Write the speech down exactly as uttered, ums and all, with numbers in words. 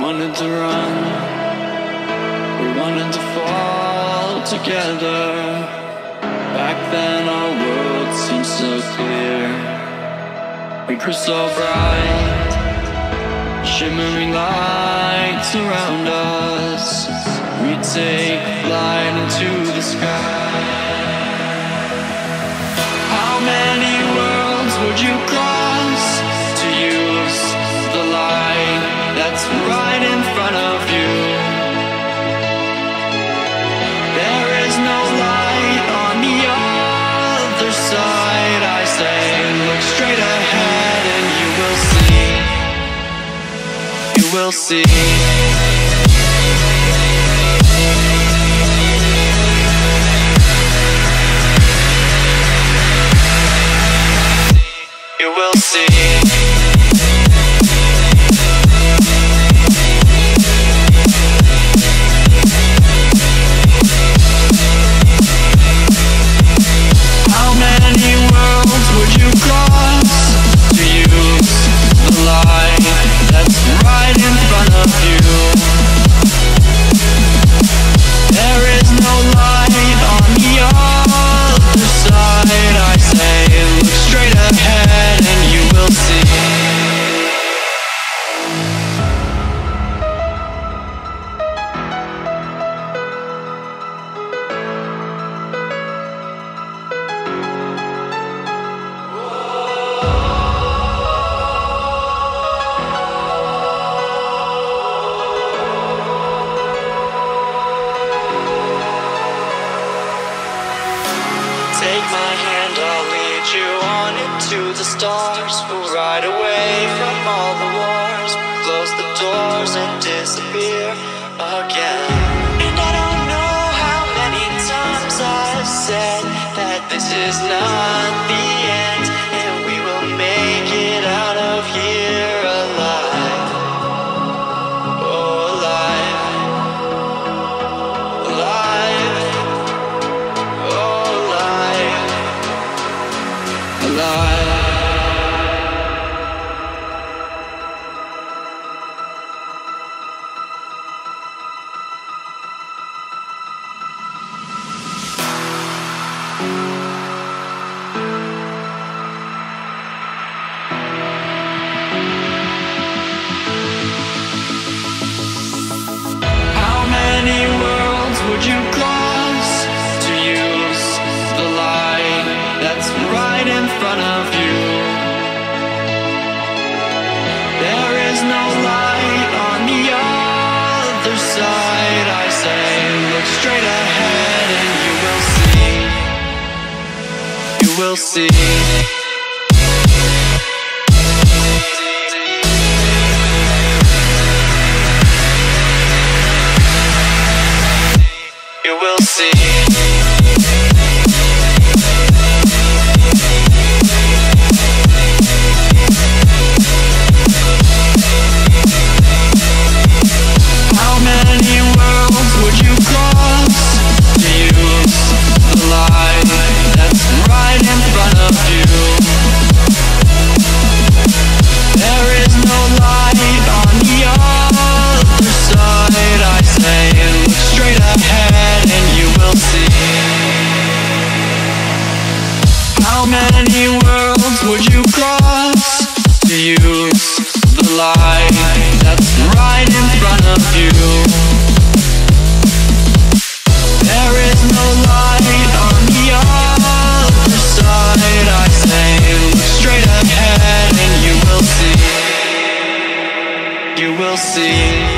wanted to run, we wanted to fall together. Back then our world seemed so clear. We grew so bright, shimmering lights around us. We'd take flight into the sky. How many worlds would you cross to use the light that's right in front of you? There is no light on the other side. I say, look straight ahead and you will see. You will see. You will see. How many worlds would you cross to use the light that's right in front of you? There is no light on the other side. I say, look straight ahead and you will see. Take my hand, I'll lead you on into the stars. We'll ride away from all the wars, close the doors and disappear again. And I don't know how many times I've said that this is not the end, and we will make it out of here alive. Oh, alive. Alive. Oh, alive. Alive. How many worlds would you cross to use the light that's right in front of you? There is no light on the other side. I say, look straight ahead and you will see. You will see. You will see. How many worlds would you cross to use the light that's right in front of you? There is no light on the other side. I say, look straight ahead and you will see. How many worlds would you cross to use the light that's right in front of you? There is no light on the other side. I say, look straight ahead and you will see. You will see.